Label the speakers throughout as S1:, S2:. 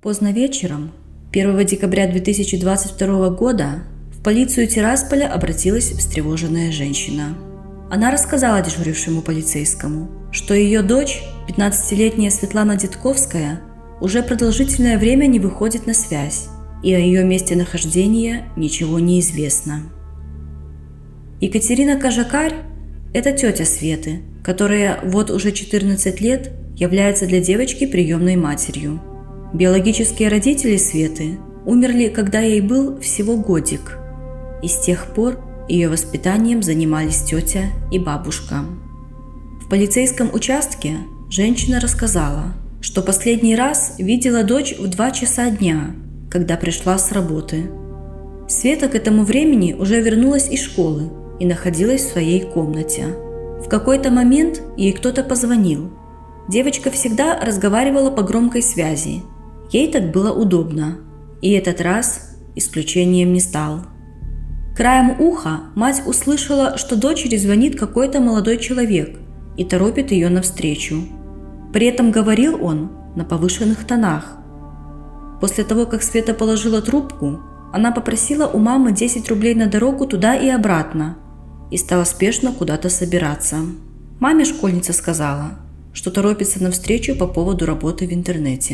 S1: Поздно вечером, 1 декабря 2022 года, в полицию Тирасполя обратилась встревоженная женщина. Она рассказала дежурившему полицейскому, что ее дочь, 15-летняя Светлана Детковская, уже продолжительное время не выходит на связь, и о ее месте нахождения ничего не известно. Екатерина Кожакарь – это тетя Светы, которая вот уже 14 лет является для девочки приемной матерью. Биологические родители Светы умерли, когда ей был всего годик, и с тех пор ее воспитанием занимались тетя и бабушка. В полицейском участке женщина рассказала, что последний раз видела дочь в 2 часа дня, когда пришла с работы. Света к этому времени уже вернулась из школы и находилась в своей комнате. В какой-то момент ей кто-то позвонил. Девочка всегда разговаривала по громкой связи. Ей так было удобно, и этот раз исключением не стал. Краем уха мать услышала, что дочери звонит какой-то молодой человек и торопит ее навстречу. При этом говорил он на повышенных тонах. После того, как Света положила трубку, она попросила у мамы 10 рублей на дорогу туда и обратно и стала спешно куда-то собираться. Маме школьница сказала, что торопится навстречу по поводу работы в интернете.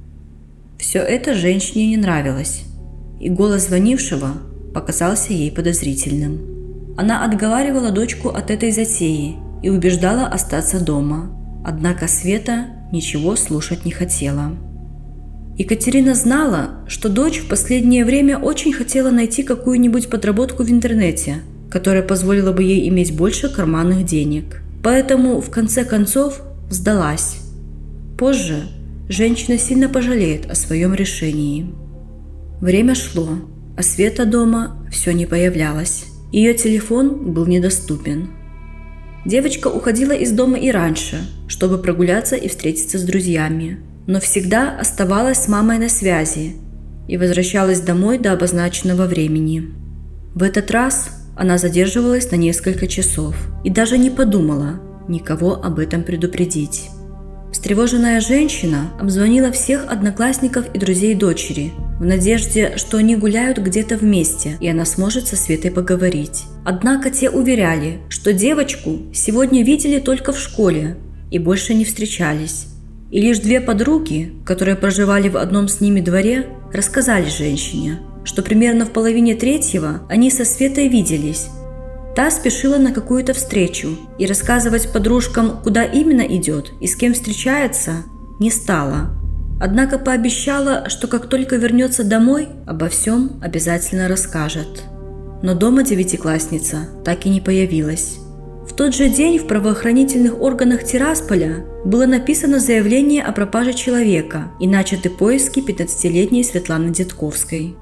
S1: Все это женщине не нравилось, и голос звонившего показался ей подозрительным. Она отговаривала дочку от этой затеи и убеждала остаться дома, однако Света ничего слушать не хотела. Екатерина знала, что дочь в последнее время очень хотела найти какую-нибудь подработку в интернете, которая позволила бы ей иметь больше карманных денег. Поэтому, в конце концов, сдалась. Позже женщина сильно пожалеет о своем решении. Время шло, а Света дома все не появлялась. Ее телефон был недоступен. Девочка уходила из дома и раньше, чтобы прогуляться и встретиться с друзьями, но всегда оставалась с мамой на связи и возвращалась домой до обозначенного времени. В этот раз она задерживалась на несколько часов и даже не подумала никого об этом предупредить. Встревоженная женщина обзвонила всех одноклассников и друзей дочери в надежде, что они гуляют где-то вместе, и она сможет со Светой поговорить. Однако те уверяли, что девочку сегодня видели только в школе и больше не встречались. И лишь 2 подруги, которые проживали в одном с ними дворе, рассказали женщине, что примерно в половине 3-го они со Светой виделись. Та спешила на какую-то встречу, и рассказывать подружкам, куда именно идет и с кем встречается, не стала. Однако пообещала, что как только вернется домой, обо всем обязательно расскажет. Но дома девятиклассница так и не появилась. В тот же день в правоохранительных органах Тирасполя было написано заявление о пропаже человека и начаты поиски 15-летней Светланы Детковской.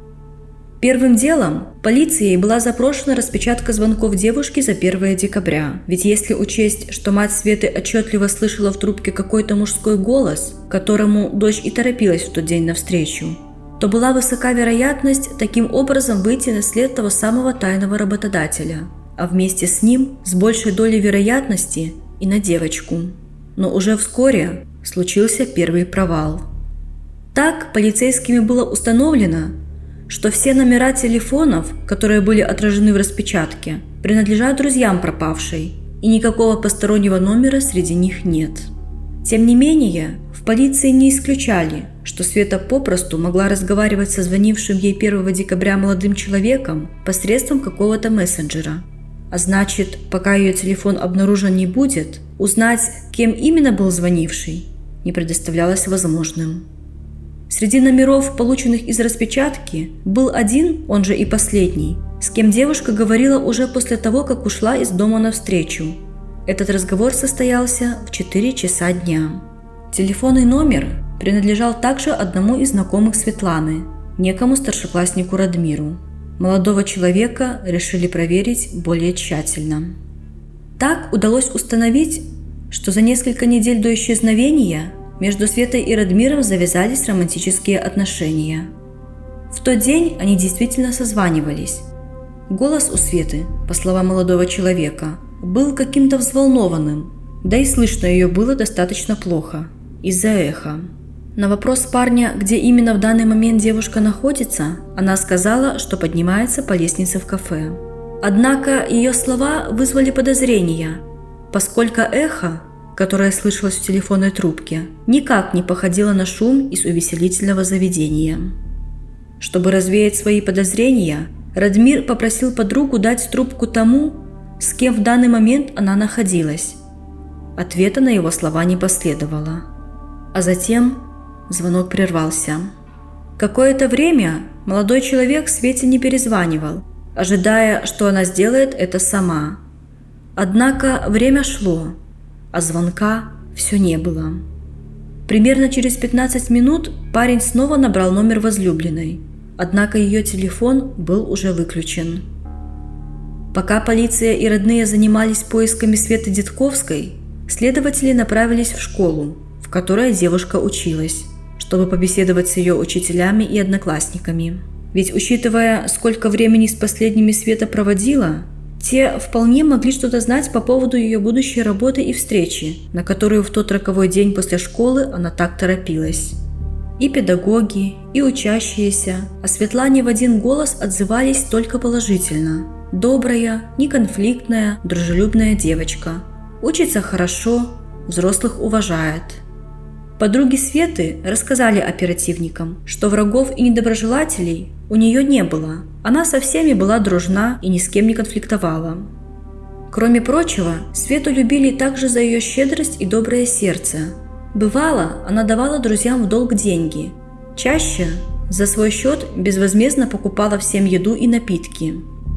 S1: Первым делом полицией была запрошена распечатка звонков девушки за 1 декабря, ведь если учесть, что мать Светы отчетливо слышала в трубке какой-то мужской голос, к которому дочь и торопилась в тот день навстречу, то была высока вероятность таким образом выйти на след того самого тайного работодателя, а вместе с ним с большей долей вероятности и на девочку. Но уже вскоре случился первый провал. Так полицейскими было установлено, что все номера телефонов, которые были отражены в распечатке, принадлежат друзьям пропавшей, и никакого постороннего номера среди них нет. Тем не менее, в полиции не исключали, что Света попросту могла разговаривать со звонившим ей 1 декабря молодым человеком посредством какого-то мессенджера. А значит, пока ее телефон обнаружен не будет, узнать, кем именно был звонивший, не предоставлялось возможным. Среди номеров, полученных из распечатки, был один, он же и последний, с кем девушка говорила уже после того, как ушла из дома навстречу. Этот разговор состоялся в 4 часа дня. Телефонный номер принадлежал также одному из знакомых Светланы, некому старшекласснику Радмиру. Молодого человека решили проверить более тщательно. Так удалось установить, что за несколько недель до исчезновения между Светой и Радмиром завязались романтические отношения. В тот день они действительно созванивались. Голос у Светы, по словам молодого человека, был каким-то взволнованным, да и слышно ее было достаточно плохо, из-за эха. На вопрос парня, где именно в данный момент девушка находится, она сказала, что поднимается по лестнице в кафе. Однако ее слова вызвали подозрения, поскольку эхо, которое слышалось в телефонной трубке, никак не походило на шум из увеселительного заведения. Чтобы развеять свои подозрения, Радмир попросил подругу дать трубку тому, с кем в данный момент она находилась. Ответа на его слова не последовало. А затем звонок прервался. Какое-то время молодой человек Свете не перезванивал, ожидая, что она сделает это сама. Однако время шло, а звонка все не было. Примерно через 15 минут парень снова набрал номер возлюбленной, однако ее телефон был уже выключен. Пока полиция и родные занимались поисками Светы Дедковской, следователи направились в школу, в которой девушка училась, чтобы побеседовать с ее учителями и одноклассниками. Ведь, учитывая, сколько времени с последними Света проводила, те вполне могли что-то знать по поводу ее будущей работы и встречи, на которую в тот роковой день после школы она так торопилась. И педагоги, и учащиеся о Светлане в один голос отзывались только положительно. Добрая, неконфликтная, дружелюбная девочка. Учится хорошо, взрослых уважает. Подруги Светы рассказали оперативникам, что врагов и недоброжелателей у нее не было. Она со всеми была дружна и ни с кем не конфликтовала. Кроме прочего, Свету любили также за ее щедрость и доброе сердце. Бывало, она давала друзьям в долг деньги. Чаще за свой счет безвозмездно покупала всем еду и напитки.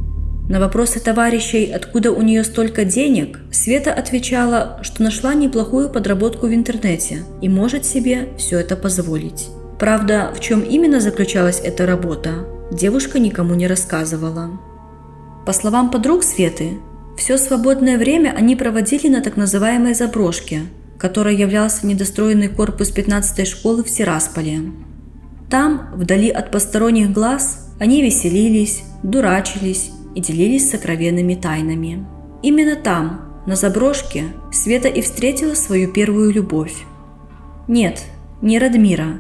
S1: На вопросы товарищей, откуда у нее столько денег, Света отвечала, что нашла неплохую подработку в интернете и может себе все это позволить. Правда, в чем именно заключалась эта работа, девушка никому не рассказывала. По словам подруг Светы, все свободное время они проводили на так называемой заброшке, которая являлся недостроенный корпус 15-й школы в Тирасполе. Там, вдали от посторонних глаз, они веселились, дурачились и делились сокровенными тайнами. Именно там, на заброшке, Света и встретила свою первую любовь. Нет, не Радмира.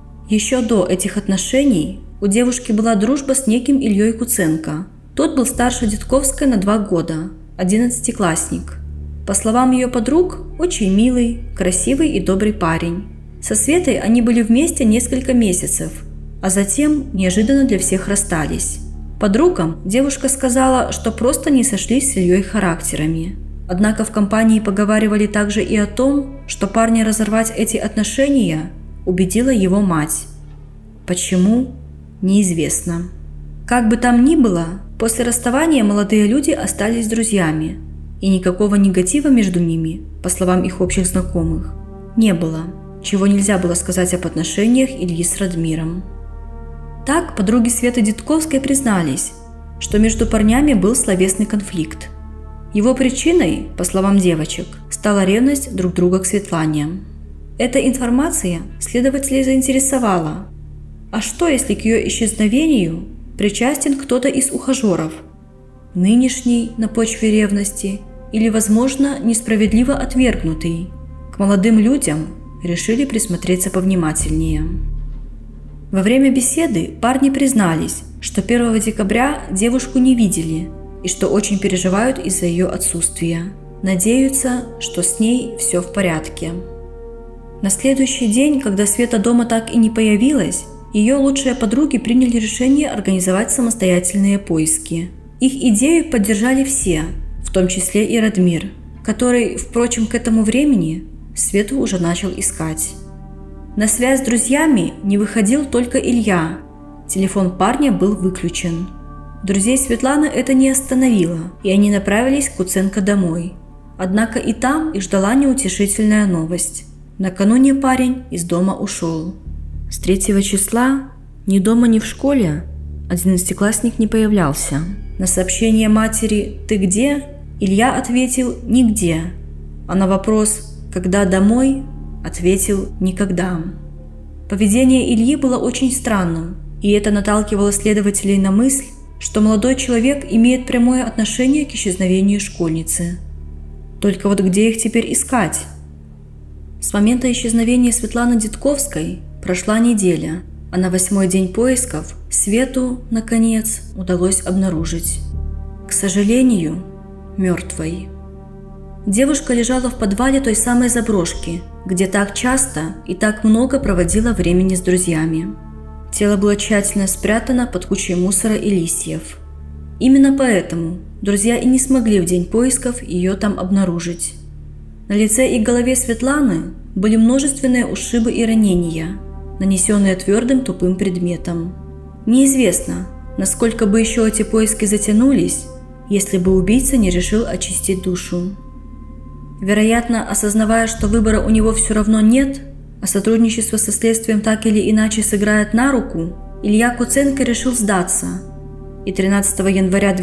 S1: Еще до этих отношений у девушки была дружба с неким Ильей Куценко. Тот был старше Дедковской на 2 года, 11-классник. По словам ее подруг, очень милый, красивый и добрый парень. Со Светой они были вместе несколько месяцев, а затем неожиданно для всех расстались. Подругам девушка сказала, что просто не сошлись с Ильей характерами. Однако в компании поговаривали также и о том, что парня разорвать эти отношения убедила его мать. Почему? Неизвестно. Как бы там ни было, после расставания молодые люди остались друзьями, и никакого негатива между ними, по словам их общих знакомых, не было, чего нельзя было сказать об отношениях Ильи с Радмиром. Так подруги Светы Дедковской признались, что между парнями был словесный конфликт. Его причиной, по словам девочек, стала ревность друг друга к Светлане. Эта информация следователей заинтересовала. А что, если к ее исчезновению причастен кто-то из ухажеров? Нынешний на почве ревности или, возможно, несправедливо отвергнутый? К молодым людям решили присмотреться повнимательнее. Во время беседы парни признались, что 1 декабря девушку не видели и что очень переживают из-за ее отсутствия. Надеются, что с ней все в порядке. На следующий день, когда Света дома так и не появилась, ее лучшие подруги приняли решение организовать самостоятельные поиски. Их идею поддержали все, в том числе и Радмир, который, впрочем, к этому времени Свету уже начал искать. На связь с друзьями не выходил только Илья. Телефон парня был выключен. Друзей Светланы это не остановило, и они направились к Куценко домой. Однако и там их ждала неутешительная новость. Накануне парень из дома ушел. С 3 числа ни дома, ни в школе 11-классник не появлялся. На сообщение матери «Ты где?» Илья ответил «Нигде», а на вопрос «Когда домой?» ответил «Никогда». Поведение Ильи было очень странным, и это наталкивало следователей на мысль, что молодой человек имеет прямое отношение к исчезновению школьницы. Только вот где их теперь искать? С момента исчезновения Светланы Дедковской прошла неделя, а на 8-й день поисков Свету, наконец, удалось обнаружить. К сожалению, мертвой. Девушка лежала в подвале той самой заброшки, где так часто и так много проводила времени с друзьями. Тело было тщательно спрятано под кучей мусора и листьев. Именно поэтому друзья и не смогли в день поисков ее там обнаружить. На лице и голове Светланы были множественные ушибы и ранения, нанесенные твердым тупым предметом. Неизвестно, насколько бы еще эти поиски затянулись, если бы убийца не решил очистить душу. Вероятно, осознавая, что выбора у него все равно нет, а сотрудничество со следствием так или иначе сыграет на руку, Илья Куценко решил сдаться и 13 января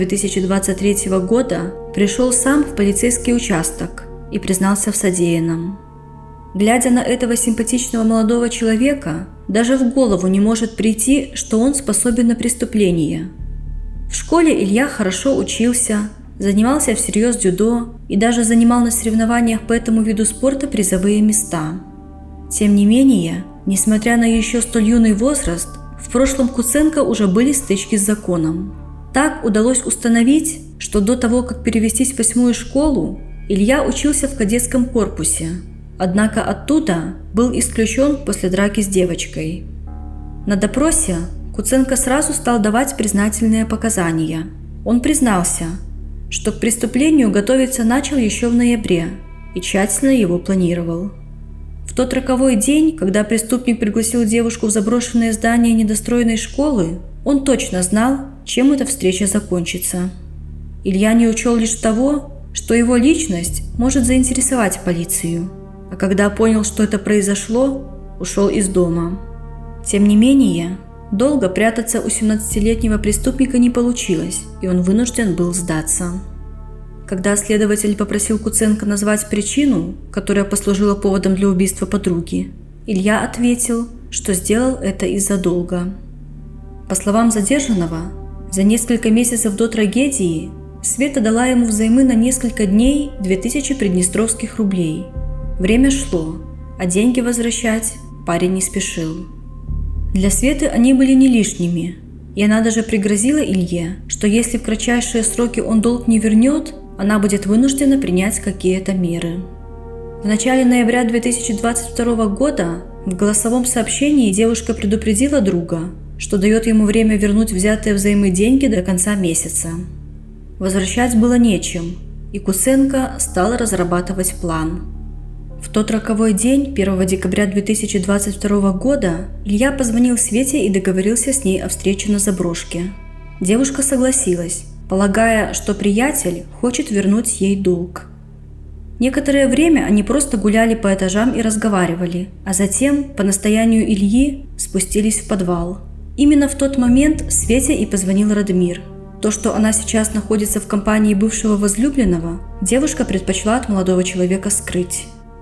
S1: 2023 года пришел сам в полицейский участок и признался в содеянном. Глядя на этого симпатичного молодого человека, даже в голову не может прийти, что он способен на преступление. В школе Илья хорошо учился, занимался всерьез дзюдо и даже занимал на соревнованиях по этому виду спорта призовые места. Тем не менее, несмотря на еще столь юный возраст, в прошлом Куценко уже были стычки с законом. Так удалось установить, что до того, как перевестись в 8-ю школу, Илья учился в кадетском корпусе, однако оттуда был исключен после драки с девочкой. На допросе Куценко сразу стал давать признательные показания. Он признался, что к преступлению готовиться начал еще в ноябре и тщательно его планировал. В тот роковой день, когда преступник пригласил девушку в заброшенное здание недостроенной школы, он точно знал, чем эта встреча закончится. Илья не учел лишь того, что его личность может заинтересовать полицию, а когда понял, что это произошло, ушел из дома. Тем не менее, долго прятаться у 17-летнего преступника не получилось, и он вынужден был сдаться. Когда следователь попросил Куценко назвать причину, которая послужила поводом для убийства подруги, Илья ответил, что сделал это из-за долга. По словам задержанного, за несколько месяцев до трагедии Света дала ему взаймы на несколько дней 2000 приднестровских рублей. Время шло, а деньги возвращать парень не спешил. Для Светы они были не лишними, и она даже пригрозила Илье, что если в кратчайшие сроки он долг не вернет, она будет вынуждена принять какие-то меры. В начале ноября 2022 года в голосовом сообщении девушка предупредила друга, что дает ему время вернуть взятые взаймы деньги до конца месяца. Возвращать было нечем, и Куценко стал разрабатывать план. В тот роковой день, 1 декабря 2022 года, Илья позвонил Свете и договорился с ней о встрече на заброшке. Девушка согласилась, полагая, что приятель хочет вернуть ей долг. Некоторое время они просто гуляли по этажам и разговаривали, а затем, по настоянию Ильи, спустились в подвал. Именно в тот момент Свете и позвонил Радмир. То, что она сейчас находится в компании бывшего возлюбленного, девушка предпочла от молодого человека скрыть.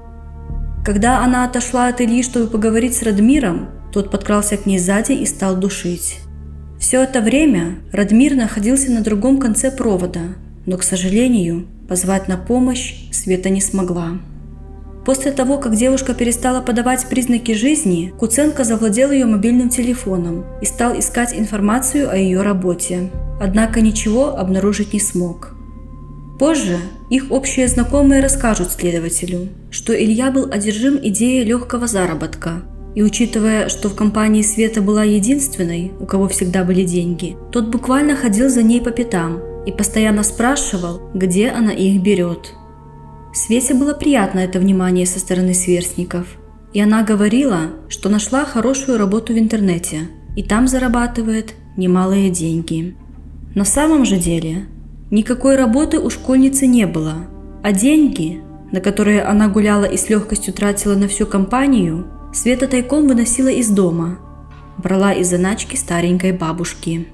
S1: Когда она отошла от Ильи, чтобы поговорить с Радмиром, тот подкрался к ней сзади и стал душить. Все это время Радмир находился на другом конце провода, но, к сожалению, позвать на помощь Света не смогла. После того, как девушка перестала подавать признаки жизни, Куценко завладел ее мобильным телефоном и стал искать информацию о ее работе. Однако ничего обнаружить не смог. Позже их общие знакомые расскажут следователю, что Илья был одержим идеей легкого заработка, и учитывая, что в компании Света была единственной, у кого всегда были деньги, тот буквально ходил за ней по пятам и постоянно спрашивал, где она их берет. Свете было приятно это внимание со стороны сверстников, и она говорила, что нашла хорошую работу в интернете и там зарабатывает немалые деньги. На самом же деле никакой работы у школьницы не было, а деньги, на которые она гуляла и с легкостью тратила на всю компанию, Света тайком выносила из дома, брала из заначки старенькой бабушки.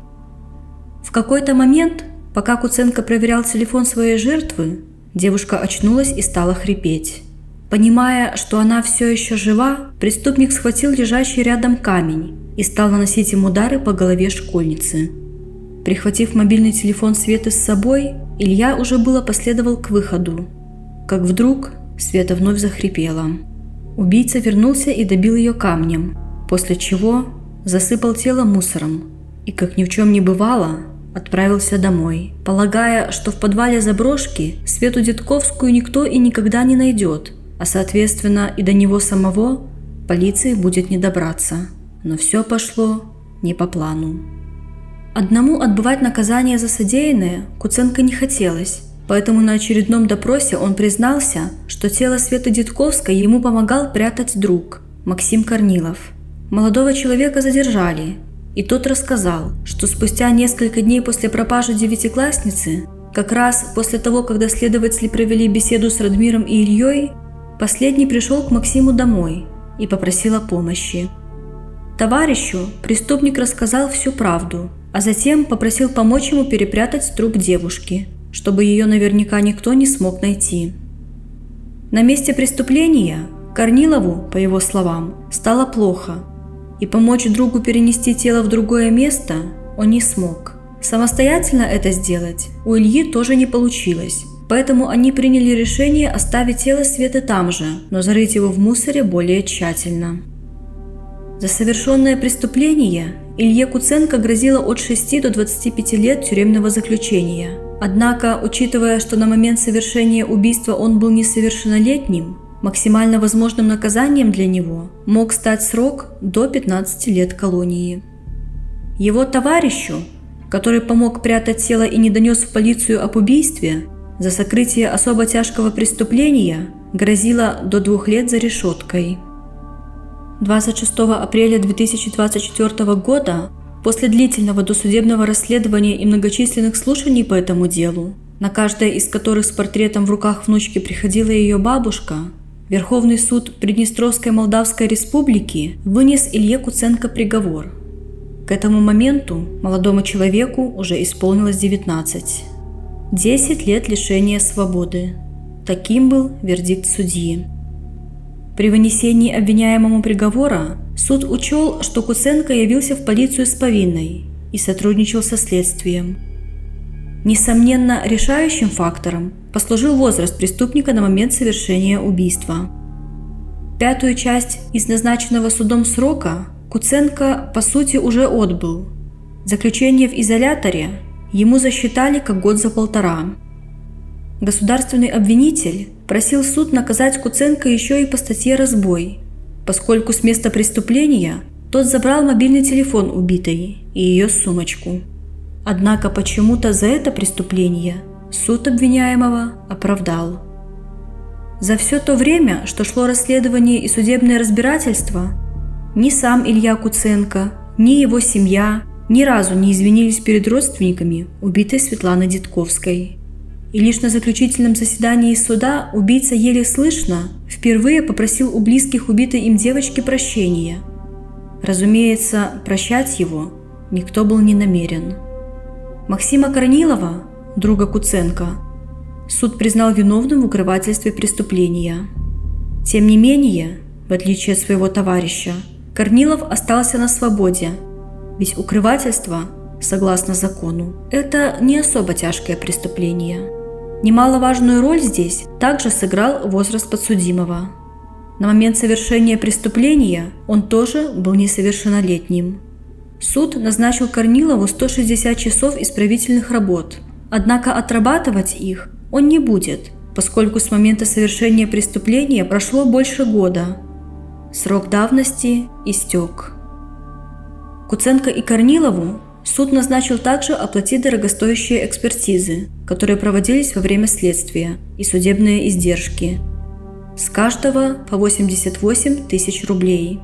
S1: В какой-то момент, пока Куценко проверял телефон своей жертвы, девушка очнулась и стала хрипеть. Понимая, что она все еще жива, преступник схватил лежащий рядом камень и стал наносить им удары по голове школьницы. Прихватив мобильный телефон Светы с собой, Илья уже было последовал к выходу, как вдруг Света вновь захрипела. убийца вернулся и добил ее камнем, после чего засыпал тело мусором и, как ни в чем не бывало, отправился домой, полагая, что в подвале заброшки Свету Дедковскую никто и никогда не найдет, а соответственно и до него самого полиции будет не добраться. Но все пошло не по плану. Одному отбывать наказание за содеянное Куценко не хотелось, поэтому на очередном допросе он признался, что тело Светы Дедковской ему помогал прятать друг Максим Корнилов. Молодого человека задержали, и тот рассказал, что спустя несколько дней после пропажи девятиклассницы, как раз после того, когда следователи провели беседу с Радмиром и Ильей, последний пришел к Максиму домой и попросил о помощи. Товарищу преступник рассказал всю правду, а затем попросил помочь ему перепрятать труп девушки, чтобы ее наверняка никто не смог найти. На месте преступления Корнилову, по его словам, стало плохо, и помочь другу перенести тело в другое место он не смог. Самостоятельно это сделать у Ильи тоже не получилось, поэтому они приняли решение оставить тело Светы там же, но зарыть его в мусоре более тщательно. За совершенное преступление Илье Куценко грозило от 6 до 25 лет тюремного заключения. Однако, учитывая, что на момент совершения убийства он был несовершеннолетним, максимально возможным наказанием для него мог стать срок до 15 лет колонии. Его товарищу, который помог прятать тело и не донес в полицию об убийстве, за сокрытие особо тяжкого преступления грозило до 2 лет за решеткой. 26 апреля 2024 года, после длительного досудебного расследования и многочисленных слушаний по этому делу, на каждое из которых с портретом в руках внучки приходила ее бабушка, Верховный суд Приднестровской Молдавской Республики вынес Илье Куценко приговор. К этому моменту молодому человеку уже исполнилось 19. 10 лет лишения свободы. Таким был вердикт судьи. При вынесении обвиняемому приговора суд учел, что Куценко явился в полицию с повинной и сотрудничал со следствием. Несомненно, решающим фактором послужил возраст преступника на момент совершения убийства. 5-ю часть из назначенного судом срока Куценко, по сути, уже отбыл. Заключение в изоляторе ему засчитали как год за 1,5. Государственный обвинитель просил суд наказать Куценко еще и по статье «Разбой», поскольку с места преступления тот забрал мобильный телефон убитой и ее сумочку. Однако почему-то за это преступление суд обвиняемого оправдал. За все то время, что шло расследование и судебное разбирательство, ни сам Илья Куценко, ни его семья ни разу не извинились перед родственниками убитой Светланы Дедковской. И лишь на заключительном заседании суда убийца еле слышно впервые попросил у близких убитой им девочки прощения. Разумеется, прощать его никто был не намерен. Максима Корнилова, друга Куценко, суд признал виновным в укрывательстве преступления. Тем не менее, в отличие от своего товарища, Корнилов остался на свободе, ведь укрывательство, согласно закону, это не особо тяжкое преступление. Немаловажную роль здесь также сыграл возраст подсудимого. На момент совершения преступления он тоже был несовершеннолетним. Суд назначил Корнилову 160 часов исправительных работ, однако отрабатывать их он не будет, поскольку с момента совершения преступления прошло больше года. Срок давности истек. Куценко и Корнилову суд назначил также оплатить дорогостоящие экспертизы, которые проводились во время следствия, и судебные издержки. С каждого по 88 тысяч рублей.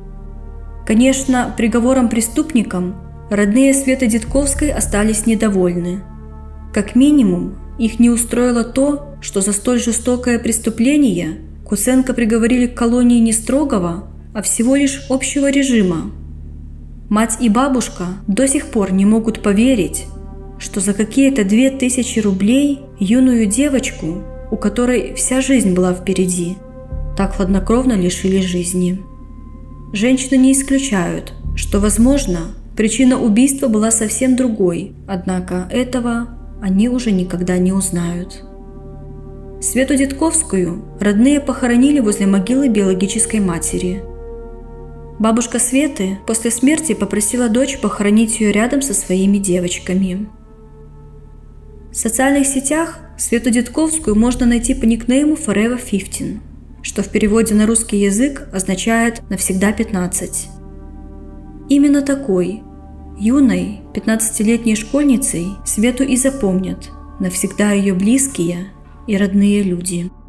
S1: Конечно, приговором преступникам родные Светы Дедковской остались недовольны. Как минимум, их не устроило то, что за столь жестокое преступление Куценко приговорили к колонии не строгого, а всего лишь общего режима. Мать и бабушка до сих пор не могут поверить, что за какие-то 2000 рублей юную девочку, у которой вся жизнь была впереди, так хладнокровно лишили жизни. Женщины не исключают, что, возможно, причина убийства была совсем другой, однако этого они уже никогда не узнают. Свету Дедковскую родные похоронили возле могилы биологической матери. Бабушка Светы после смерти попросила дочь похоронить ее рядом со своими девочками. В социальных сетях Свету Дедковскую можно найти по никнейму Forever 15, что в переводе на русский язык означает «навсегда 15». Именно такой, юной, 15-летней школьницей Свету и запомнят навсегда ее близкие и родные люди.